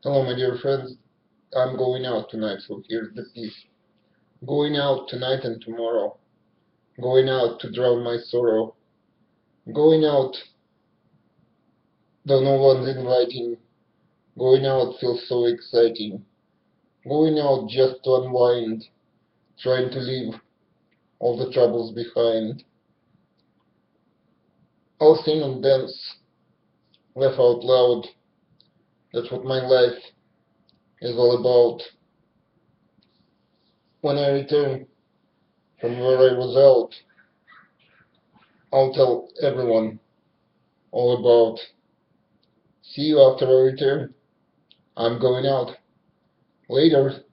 Hello, my dear friends. I'm going out tonight, so here's the piece. Going out tonight and tomorrow. Going out to drown my sorrow. Going out, though no one's inviting. Going out feels so exciting. Going out just to unwind. Trying to leave all the troubles behind. I'll sing and dance, laugh out loud. That's what my life is all about. When I return from where I was out, I'll tell everyone all about. See you after I return. I'm going out. Later.